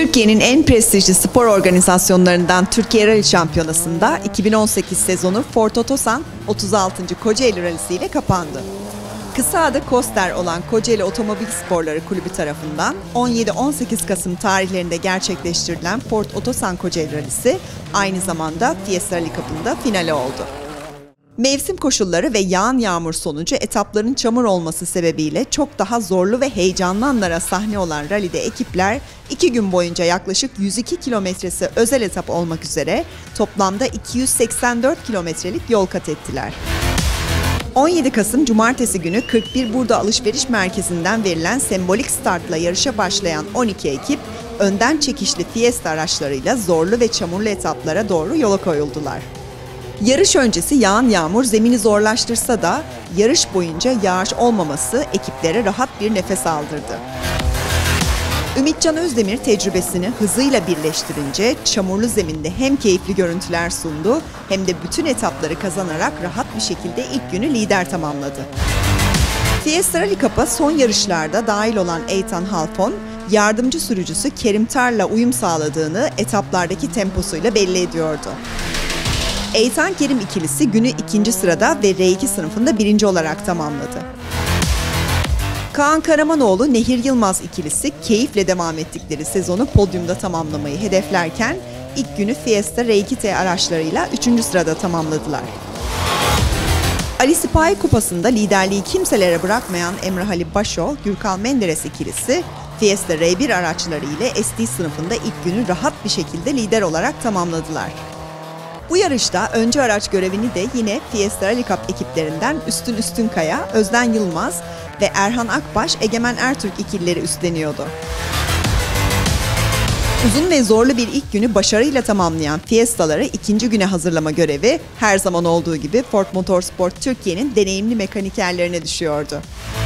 Türkiye'nin en prestijli spor organizasyonlarından Türkiye Rally Şampiyonası'nda 2018 sezonu Ford Otosan 36. Kocaeli Rallisi ile kapandı. Kısa adı Koster olan Kocaeli Otomobil Sporları Kulübü tarafından 17-18 Kasım tarihlerinde gerçekleştirilen Ford Otosan Kocaeli Rallisi aynı zamanda Fiesta Rally Cup'ın finali oldu. Mevsim koşulları ve yağan yağmur sonucu etapların çamur olması sebebiyle çok daha zorlu ve heyecanlı anlara sahne olan rallide ekipler 2 gün boyunca yaklaşık 102 kilometresi özel etap olmak üzere toplamda 284 kilometrelik yol kat ettiler. 17 Kasım Cumartesi günü 41 Burda Alışveriş Merkezi'nden verilen sembolik startla yarışa başlayan 12 ekip önden çekişli Fiesta araçlarıyla zorlu ve çamurlu etaplara doğru yola koyuldular. Yarış öncesi yağan yağmur zemini zorlaştırsa da yarış boyunca yağış olmaması ekiplere rahat bir nefes aldırdı. Ümitcan Özdemir tecrübesini hızıyla birleştirince çamurlu zeminde hem keyifli görüntüler sundu hem de bütün etapları kazanarak rahat bir şekilde ilk günü lider tamamladı. Fiesta Rally Cup'a son yarışlarda dahil olan Eytan Halfon, yardımcı sürücüsü Kerim Tar'la uyum sağladığını etaplardaki temposuyla belli ediyordu. Eytan Kerim ikilisi günü 2. sırada ve R2 sınıfında 1. olarak tamamladı. Kaan Karamanoğlu, Nehir Yılmaz ikilisi keyifle devam ettikleri sezonu podyumda tamamlamayı hedeflerken ilk günü Fiesta R2T araçlarıyla 3. sırada tamamladılar. Ali Sipahi Kupası'nda liderliği kimselere bırakmayan Emre Halil Başo, Gürkan Menderes ikilisi Fiesta R1 araçları ile SD sınıfında ilk günü rahat bir şekilde lider olarak tamamladılar. Bu yarışta öncü araç görevini de yine Fiesta Rally Cup ekiplerinden Üstün Üstünkaya, Özden Yılmaz ve Erhan Akbaş, Egemen Ertürk ikilileri üstleniyordu. Uzun ve zorlu bir ilk günü başarıyla tamamlayan Fiesta'ları ikinci güne hazırlama görevi her zaman olduğu gibi Ford Motorsport Türkiye'nin deneyimli mekanikerlerine düşüyordu.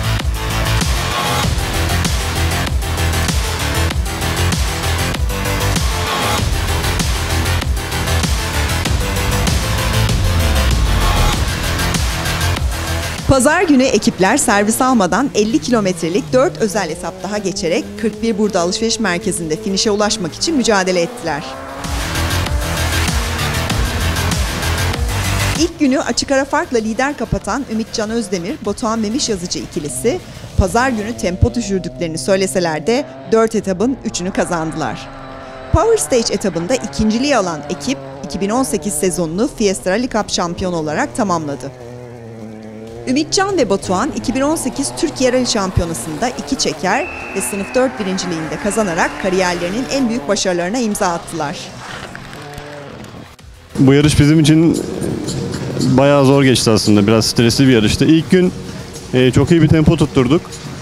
Pazar günü ekipler servis almadan 50 kilometrelik 4 özel etap daha geçerek 41 Burda Alışveriş Merkezi'nde finişe ulaşmak için mücadele ettiler. İlk günü açık ara farkla lider kapatan Ümitcan Özdemir, Batuhan Memiş Yazıcı ikilisi, pazar günü tempo düşürdüklerini söyleseler de 4 etabın 3'ünü kazandılar. Power Stage etabında ikinciliği alan ekip, 2018 sezonunu Fiesta Rally Cup şampiyonu olarak tamamladı. Ümitcan ve Batuhan 2018 Türkiye Rally Şampiyonası'nda 2 çeker ve sınıf 4 birinciliğinde kazanarak kariyerlerinin en büyük başarılarına imza attılar. Bu yarış bizim için bayağı zor geçti aslında. Biraz stresli bir yarıştı. İlk gün çok iyi bir tempo tutturduk.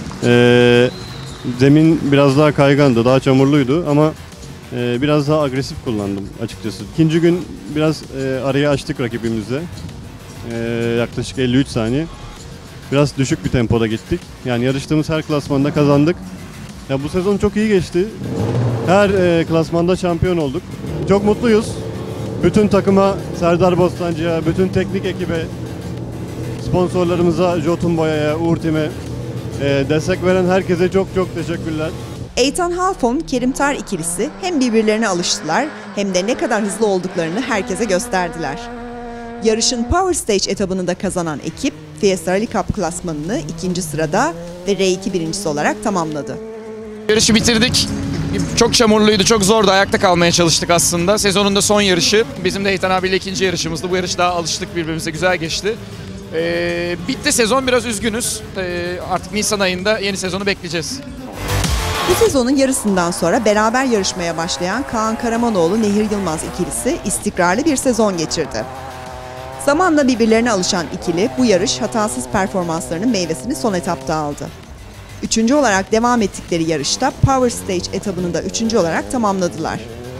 Zemin biraz daha kaygandı, daha çamurluydu ama biraz daha agresif kullandım açıkçası. İkinci gün biraz arayı açtık rakibimizle. Yaklaşık 53 saniye. Biraz düşük bir tempoda gittik. Yani yarıştığımız her klasmanda kazandık. Ya bu sezon çok iyi geçti. Her klasmanda şampiyon olduk. Çok mutluyuz. Bütün takıma, Serdar Bostancı'ya, bütün teknik ekibe, sponsorlarımıza, Jotun Boya'ya, Uğur Tim'e destek veren herkese çok teşekkürler. Eytan Halfon, Kerim Tar ikilisi hem birbirlerine alıştılar hem de ne kadar hızlı olduklarını herkese gösterdiler. Yarışın Power Stage etabını da kazanan ekip, Fiesta Rally Cup klasmanını 2. sırada ve R2 birincisi olarak tamamladı. Yarışı bitirdik. Çok çamurluydu, çok zordu. Ayakta kalmaya çalıştık aslında. Sezonun da son yarışı. Bizim de Eytan abiyle ikinci yarışımızdı. Bu yarış daha alıştık birbirimize, güzel geçti. Bitti sezon, biraz üzgünüz. Artık Nisan ayında yeni sezonu bekleyeceğiz. Bu sezonun yarısından sonra beraber yarışmaya başlayan Kaan Karamanoğlu, Nehir Yılmaz ikilisi istikrarlı bir sezon geçirdi. Zamanla birbirlerine alışan ikili bu yarış hatasız performanslarının meyvesini son etapta aldı. 3. olarak devam ettikleri yarışta Power Stage etabını da 3. olarak tamamladılar.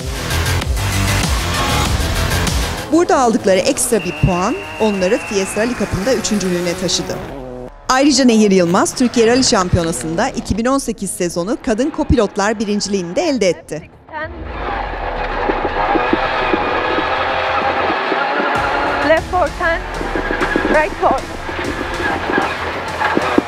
Burada aldıkları ekstra bir puan onları Fiesta Rally Cup'ın da 3.lüğüne taşıdı. Ayrıca Nehir Yılmaz, Türkiye Rally Şampiyonası'nda 2018 sezonu kadın kopilotlar birinciliğini de elde etti. Left 4, 10, right 4.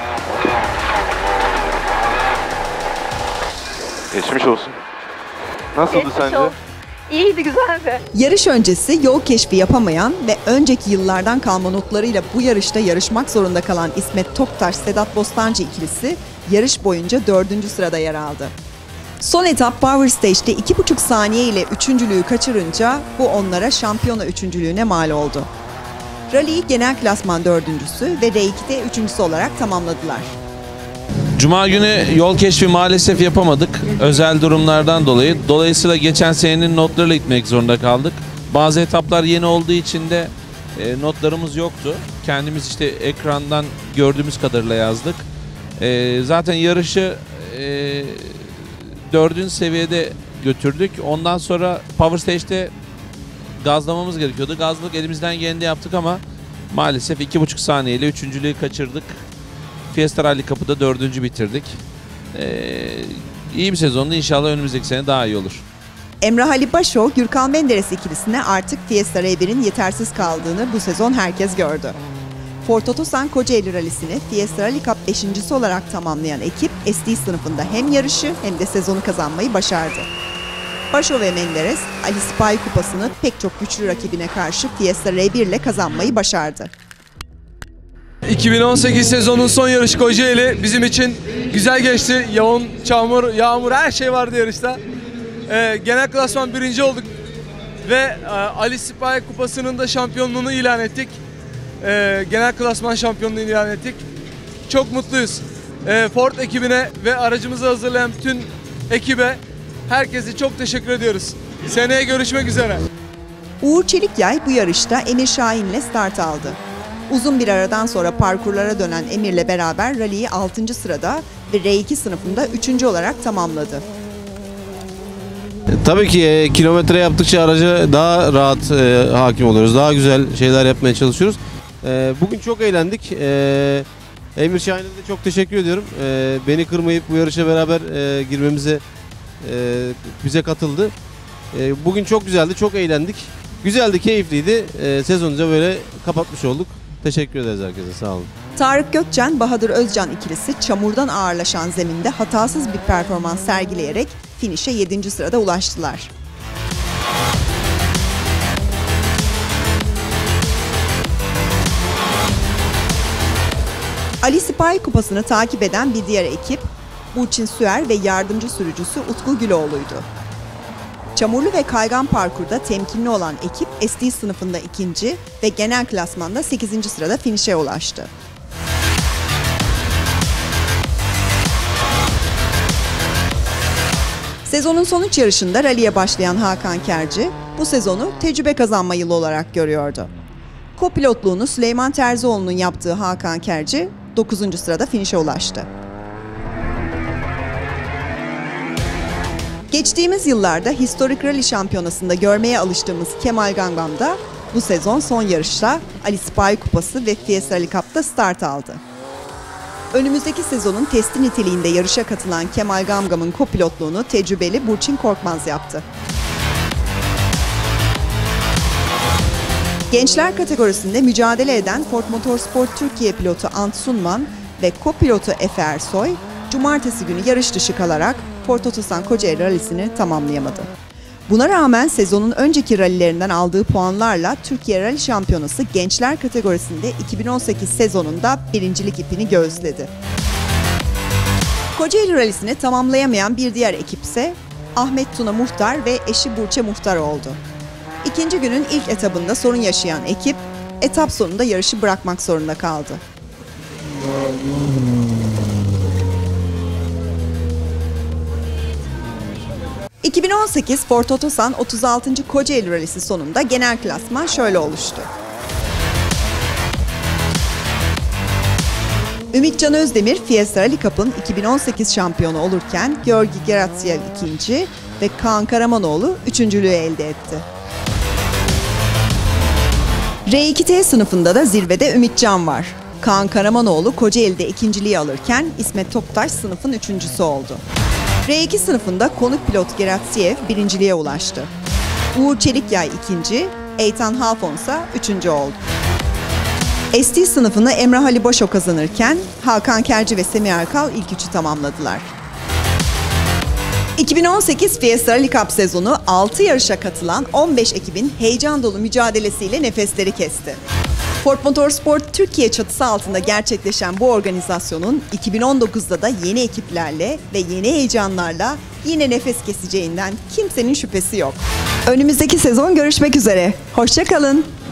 Geçmiş olsun. Nasıldı Geçmiş sence? olsun. İyiydi, güzeldi. Yarış öncesi yol keşfi yapamayan ve önceki yıllardan kalma notlarıyla bu yarışta yarışmak zorunda kalan İsmet Toktaş-Sedat Bostancı ikilisi yarış boyunca 4. sırada yer aldı. Son etap Power Stage'de 2,5 saniye ile üçüncülüğü kaçırınca bu onlara şampiyona üçüncülüğüne mal oldu. Rally'yi genel klasman dördüncüsü ve R2'de üçüncüsü olarak tamamladılar. Cuma günü yol keşfi maalesef yapamadık özel durumlardan dolayı. Dolayısıyla geçen senenin notlarıyla gitmek zorunda kaldık. Bazı etaplar yeni olduğu için de notlarımız yoktu. Kendimiz işte ekrandan gördüğümüz kadarıyla yazdık. Zaten yarışı 4. seviyede götürdük. Ondan sonra Power Stage'de gazlamamız gerekiyordu. Gazlık elimizden geleni yaptık ama maalesef 2,5 saniyeyle üçüncülüğü kaçırdık. Fiesta Rally Cup'ı 4. bitirdik. İyi bir sezondu. İnşallah önümüzdeki sene daha iyi olur. Emrah Ali Başo, Gürkan Menderes ikilisine artık Fiesta R1'in yetersiz kaldığını bu sezon herkes gördü. Ford Otosan Kocaeli Rally'sini Fiesta Rally Cup 5.'si olarak tamamlayan ekip SD sınıfında hem yarışı hem de sezonu kazanmayı başardı. Başo ve Menderes, Ali Spy Kupası'nı pek çok güçlü rakibine karşı Fiesta R1 ile kazanmayı başardı. 2018 sezonun son yarışı Kocaeli bizim için güzel geçti. Yoğun çamur, yağmur her şey vardı yarışta. Genel klasman 1. olduk ve Ali Spy Kupası'nın da şampiyonluğunu ilan ettik. Genel klasman şampiyonluğunu ilan ettik. Çok mutluyuz. Ford ekibine ve aracımızı hazırlayan bütün ekibe, herkese çok teşekkür ediyoruz. Seneye görüşmek üzere. Uğur Çelikyay bu yarışta Emir Şahin'le start aldı. Uzun bir aradan sonra parkurlara dönen Emir'le beraber rally'yi 6. sırada ve R2 sınıfında 3. olarak tamamladı. Tabii ki kilometre yaptıkça araca daha rahat hakim oluyoruz. Daha güzel şeyler yapmaya çalışıyoruz. Bugün çok eğlendik. Emir Şahin'e de çok teşekkür ediyorum. Beni kırmayıp bu yarışa beraber girmemize bize katıldı. Bugün çok güzeldi, çok eğlendik. Güzeldi, keyifliydi. Sezonca böyle kapatmış olduk. Teşekkür ederiz herkese, sağ olun. Tarık Gökçen, Bahadır Özcan ikilisi çamurdan ağırlaşan zeminde hatasız bir performans sergileyerek finişe 7. sırada ulaştılar. Ali Spy Kupası'nı takip eden bir diğer ekip, Burçin Süer ve yardımcı sürücüsü Utku Güloğlu'ydu. Çamurlu ve kaygan parkurda temkinli olan ekip SD sınıfında 2. ve genel klasmanda 8. sırada finişe ulaştı. Sezonun son 3 yarışında rally'e başlayan Hakan Kerci, bu sezonu tecrübe kazanma yılı olarak görüyordu. Kopilotluğunu Süleyman Terzioğlu'nun yaptığı Hakan Kerci, 9. sırada finişe ulaştı. Geçtiğimiz yıllarda Historic Rally Şampiyonası'nda görmeye alıştığımız Kemal Gangnam da bu sezon son yarışta Ali Spy Kupası ve Fiesta Rally Cup'ta start aldı. Önümüzdeki sezonun testi niteliğinde yarışa katılan Kemal Gangnam'ın kopilotluğunu tecrübeli Burçin Korkmaz yaptı. Gençler kategorisinde mücadele eden Ford Motorsport Türkiye pilotu Ant Sunman ve kopilotu Efe Ersoy, cumartesi günü yarış dışı kalarak Ford Otosan Kocaeli Rally'sini tamamlayamadı. Buna rağmen sezonun önceki rallilerinden aldığı puanlarla Türkiye Rally Şampiyonası Gençler kategorisinde 2018 sezonunda birincilik ipini göğüsledi. Kocaeli Rally'sini tamamlayamayan bir diğer ekipse Ahmet Tuna Muhtar ve eşi Burçe Muhtar oldu. İkinci günün ilk etabında sorun yaşayan ekip, etap sonunda yarışı bırakmak zorunda kaldı. ...2018 Ford Otosan 36. Kocaeli Rally'si sonunda genel klasman şöyle oluştu. Ümitcan Özdemir, Fiesta Rally Cup'ın 2018 şampiyonu olurken Georgi Geratsiev 2. ve Kaan Karamanoğlu 3.'lüğü elde etti. R2T sınıfında da zirvede Ümitcan var. Kaan Karamanoğlu Kocaeli'de 2.'liği alırken İsmet Toktaş sınıfın 3.'sü oldu. R2 sınıfında konuk pilot Geratsiev 1.'liğe ulaştı. Uğur Çelikyay 2. Eytan Halfon ise 3. oldu. SD sınıfını Emrah Ali Başo kazanırken Hakan Kerci ve Semih Erkal ilk 3'ü tamamladılar. 2018 Fiesta Rally Cup sezonu 6 yarışa katılan 15 ekibin heyecan dolu mücadelesiyle nefesleri kesti. Ford Motorsport Türkiye çatısı altında gerçekleşen bu organizasyonun 2019'da da yeni ekiplerle ve yeni heyecanlarla yine nefes keseceğinden kimsenin şüphesi yok. Önümüzdeki sezon görüşmek üzere. Hoşça kalın.